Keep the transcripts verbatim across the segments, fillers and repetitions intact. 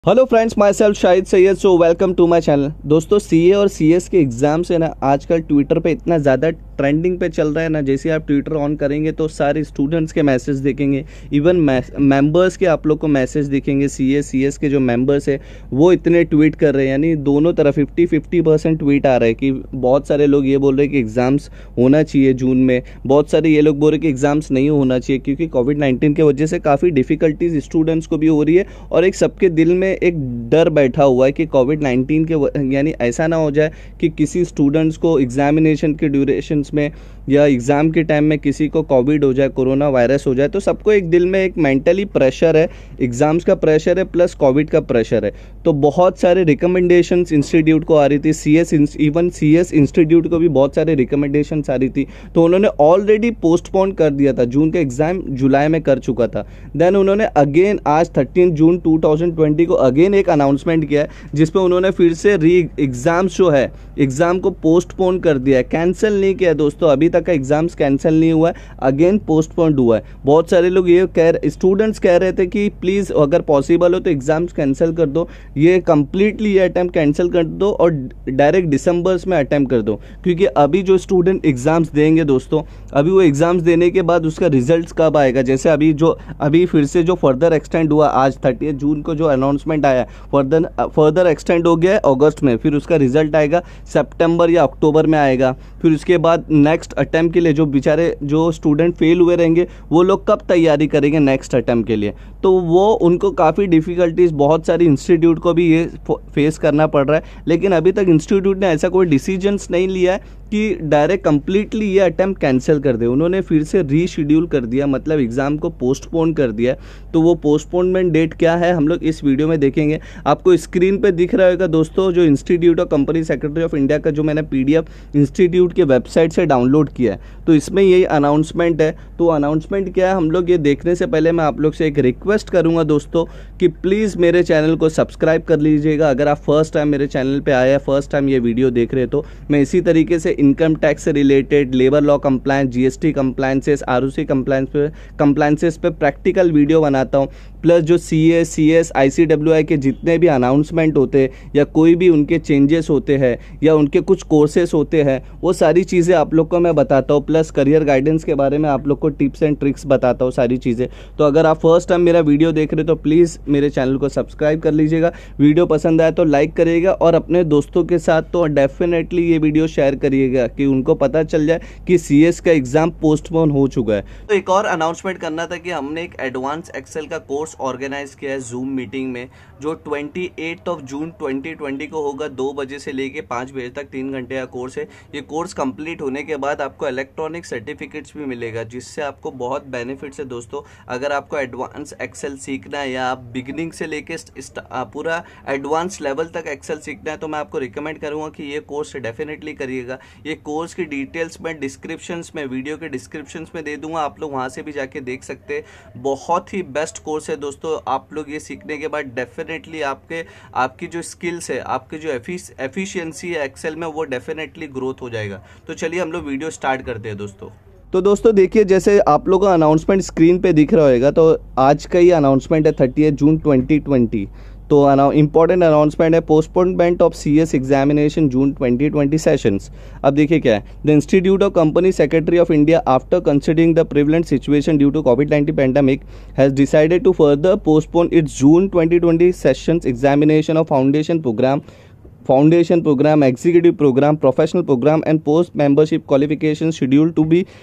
Hello friends, myself Shahid Syed. So welcome to my channel. दोस्तों, CA और CS के exams है ना, आजकल ट्विटर पे इतना ज़्यादा ट्रेंडिंग पे चल रहा है ना। जैसे आप ट्विटर ऑन करेंगे तो सारे स्टूडेंट्स के मैसेज देखेंगे, इवन मेंबर्स के आप लोग को मैसेज दिखेंगे। सीए सीएस के जो मेंबर्स है वो इतने ट्वीट कर रहे हैं, यानी दोनों तरफ फिफ्टी फिफ्टी परसेंट ट्वीट आ रहा है कि बहुत सारे लोग ये बोल रहे हैं कि एग्ज़ाम्स होना चाहिए जून में, बहुत सारे ये लोग बोल रहे हैं कि एग्ज़ाम्स नहीं होना चाहिए क्योंकि कोविड नाइन्टीन की वजह से काफ़ी डिफ़िकल्टीज स्टूडेंट्स को भी हो रही है। और एक सबके दिल में एक डर बैठा हुआ है कि कोविड नाइन्टीन के यानी ऐसा ना हो जाए कि किसी स्टूडेंट्स को एग्जामिनेशन के ड्यूरेशंस में या एग्ज़ाम के टाइम में किसी को कोविड हो जाए, कोरोना वायरस हो जाए। तो सबको एक दिल में एक मेंटली प्रेशर है, एग्ज़ाम्स का प्रेशर है प्लस कोविड का प्रेशर है। तो बहुत सारे रिकमेंडेशंस इंस्टीट्यूट को आ रही थी, सीएस इवन सीएस इंस्टीट्यूट को भी बहुत सारे रिकमेंडेशंस आ रही थी। तो उन्होंने ऑलरेडी पोस्टपोन कर दिया था, जून का एग्ज़ाम जुलाई में कर चुका था। देन उन्होंने अगेन आज thirteen June two thousand twenty को अगेन एक अनाउंसमेंट किया है जिसपे उन्होंने फिर से री एग्ज़ाम्स जो है एग्ज़ाम को पोस्टपोन कर दिया है, कैंसिल नहीं किया दोस्तों। अभी तक का एग्ज़ाम्स कैंसिल नहीं हुआ है, अगेन पोस्टपोन हुआ है। बहुत सारे लोग ये कह स्टूडेंट्स कह रहे थे कि प्लीज़ अगर पॉसिबल हो तो एग्ज़ाम्स कैंसिल कर दो, ये कंप्लीटली ये अटैम्प्ट कैंसिल कर दो और डायरेक्ट दिसंबर्स में अटैम्प्ट कर दो। क्योंकि अभी जो स्टूडेंट एग्ज़ाम्स देंगे दोस्तों, अभी वो एग्ज़ाम्स देने के बाद उसका रिजल्ट कब आएगा। जैसे अभी जो अभी फिर से जो फर्दर एक्सटेंड हुआ, आज थर्टी जून को जो अनाउंसमेंट आया फर्दर फर्दर एक्सटेंड हो गया है अगस्त में, फिर उसका रिजल्ट आएगा सितंबर या अक्टूबर में आएगा। फिर उसके बाद नेक्स्ट अटेम्प्ट के लिए जो बेचारे जो स्टूडेंट फेल हुए रहेंगे वो लोग कब तैयारी करेंगे नेक्स्ट अटेम्प्ट के लिए। तो वो उनको काफ़ी डिफ़िकल्टीज बहुत सारी इंस्टीट्यूट को भी ये फेस करना पड़ रहा है। लेकिन अभी तक इंस्टीट्यूट ने ऐसा कोई डिसीजंस नहीं लिया है कि डायरेक्ट कंप्लीटली ये अटेम्प्ट कैंसिल कर दे। उन्होंने फिर से रीशेड्यूल कर दिया, मतलब एग्ज़ाम को पोस्टपोन कर दिया। तो वो पोस्टपोनमेंट डेट क्या है हम लोग इस वीडियो में देखेंगे। आपको स्क्रीन पे दिख रहा होगा दोस्तों, जो institute of company secretary of India का जो मैंने पीडीएफ इंस्टीट्यूट के वेबसाइट से डाउनलोड किया है, तो इसमें यही अनाउंसमेंट है। तो अनाउंसमेंट क्या है, हम लोग ये देखने से पहले मैं आप लोग से एक रिक्वेस्ट करूँगा दोस्तों कि प्लीज़ मेरे चैनल को सब्सक्राइब कर लीजिएगा। अगर आप फर्स्ट टाइम मेरे चैनल पर आए हैं, फर्स्ट टाइम ये वीडियो देख रहे हैं, तो मैं इसी तरीके से इनकम टैक्स से related, labour law compliance, GST compliances, ROC compliance पे कंप्लायंसेस पे प्रैक्टिकल वीडियो बनाता हूँ। प्लस जो सीए, सीएस, आईसीडब्ल्यूआई के जितने भी अनाउंसमेंट होते हैं या कोई भी उनके चेंजेस होते हैं या उनके कुछ कोर्सेस होते हैं, वो सारी चीज़ें आप लोग को मैं बताता हूँ। प्लस करियर गाइडेंस के बारे में आप लोग को टिप्स एंड ट्रिक्स बताता हूँ, सारी चीज़ें। तो अगर आप फर्स्ट टाइम मेरा वीडियो देख रहे हो तो प्लीज़ मेरे चैनल को सब्सक्राइब कर लीजिएगा। वीडियो पसंद आए तो लाइक करिएगा और अपने दोस्तों के साथ तो डेफिनेटली ये वीडियो शेयर करिएगा कि उनको पता चल जाए कि सीएस का एग्जाम पोस्टपोन हो चुका है। तो एक और अनाउंसमेंट करना था कि हमने एक एडवांस एक्सेल का कोर्स ऑर्गेनाइज किया है जूम मीटिंग में, जो अट्ठाईस ऑफ जून ट्वेंटी ट्वेंटी को होगा। दो बजे से लेके पाँच बजे तक तीन घंटे का कोर्स है। ये कोर्स कंप्लीट होने के बाद आपको इलेक्ट्रॉनिक सर्टिफिकेट्स भी मिलेगा, जिससे आपको बहुत बेनिफिट्स है दोस्तों। अगर आपको एडवांस एक्सेल सीखना है या आप बिगिनिंग से लेके पूरा एडवांस लेवल तक एक्सेल सीखना है, तो मैं आपको रिकमेंड करूंगा कि ये कोर्स डेफिनेटली करिएगा। ये कोर्स की डिटेल्स मैं डिस्क्रिप्शंस में, वीडियो के डिस्क्रिप्शंस में दे दूंगा, आप लोग वहां से भी जाके देख सकते हैं। बहुत ही बेस्ट कोर्स है दोस्तों। आप लोग ये सीखने के बाद डेफिनेटली आपके आपकी जो स्किल्स है, आपकी जो एफिशिएंसी है एक्सेल में, वो डेफिनेटली ग्रोथ हो जाएगा। तो चलिए हम लोग वीडियो स्टार्ट करते हैं दोस्तों। तो दोस्तों देखिए, जैसे आप लोगों का अनाउंसमेंट स्क्रीन पे दिख रहा होगा, तो आज का ही अनाउंसमेंट है थर्टी जून ट्वेंटी ट्वेंटी। तो इंपॉर्टेंट अनाउंसमेंट है, postponement of CS examination June twenty twenty sessions. अब देखिए क्या है, the institute of company secretary of India after considering the prevalent situation due to Covid nineteen pandemic has decided to further postpone its June twenty twenty sessions examination of foundation programme foundation programme executive programme, professional programme and post membership qualification schedule to be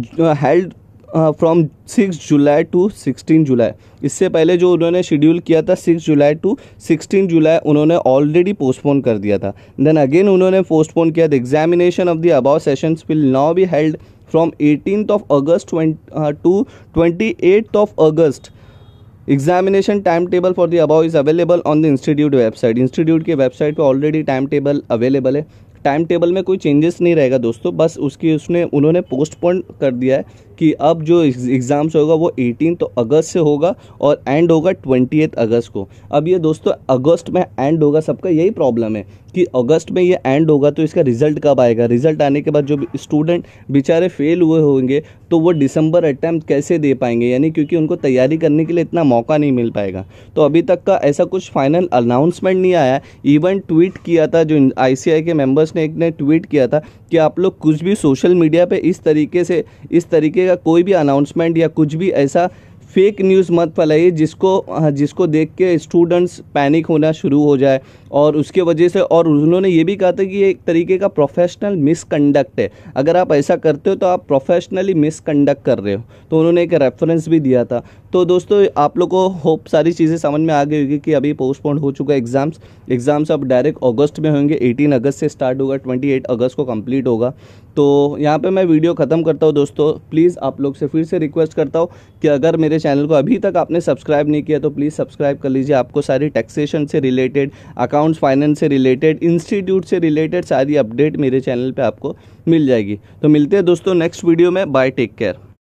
held from six July to sixteen July. इससे पहले जो उन्होंने schedule किया था six July to sixteen July, उन्होंने already postpone कर दिया था। देन अगेन उन्होंने पोस्टपोन किया। The examination of the above sessions will now be held from eighteenth of August to twenty eighth of August. Examination time table for the above is available on the institute website. Institute के website पर already time table available है। Time table में कोई changes नहीं रहेगा दोस्तों, बस उसकी उसने उन्होंने पोस्टपोन कर दिया है कि अब जो एग्ज़ाम्स होगा वो एटीन अगस्त से होगा और एंड होगा ट्वेंटी अगस्त को। अब ये दोस्तों अगस्त में एंड होगा, सबका यही प्रॉब्लम है कि अगस्त में ये एंड होगा तो इसका रिजल्ट कब आएगा। रिजल्ट आने के बाद जो स्टूडेंट बेचारे फेल हुए होंगे तो वो दिसंबर अटैम्प्ट कैसे दे पाएंगे, यानी क्योंकि उनको तैयारी करने के लिए इतना मौका नहीं मिल पाएगा। तो अभी तक का ऐसा कुछ फाइनल अनाउंसमेंट नहीं आया। इवन ट्वीट किया था जो आईसीएआई के मेंबर्स ने, एक ने ट्वीट किया था कि आप लोग कुछ भी सोशल मीडिया पे इस तरीके से इस तरीके का कोई भी अनाउंसमेंट या कुछ भी ऐसा फेक न्यूज़ मत फैलाइए जिसको जिसको देख के स्टूडेंट्स पैनिक होना शुरू हो जाए और उसके वजह से। और उन्होंने ये भी कहा था कि ये एक तरीके का प्रोफेशनल मिसकंडक्ट है, अगर आप ऐसा करते हो तो आप प्रोफेशनली मिसकंडक्ट कर रहे हो। तो उन्होंने एक रेफरेंस भी दिया था। तो दोस्तों आप लोग को होप सारी चीज़ें समझ में आ गई होगी कि अभी पोस्टपोन हो चुका है एग्ज़ाम्स एग्ज़ाम्स अब डायरेक्ट अगस्त में होंगे। एटीन अगस्त से स्टार्ट होगा, अट्ठाईस अगस्त को कंप्लीट होगा। तो यहाँ पे मैं वीडियो ख़त्म करता हूँ दोस्तों। प्लीज़ आप लोग से फिर से रिक्वेस्ट करता हूँ कि अगर मेरे चैनल को अभी तक आपने सब्सक्राइब नहीं किया तो प्लीज़ सब्सक्राइब कर लीजिए। आपको सारी टैक्सेशन से रिलेटेड, अकाउंट्स फाइनेंस से रिलेटेड, इंस्टीट्यूट से रिलेटेड सारी अपडेट मेरे चैनल पे आपको मिल जाएगी। तो मिलते हैं दोस्तों नेक्स्ट वीडियो में। Bye, take care.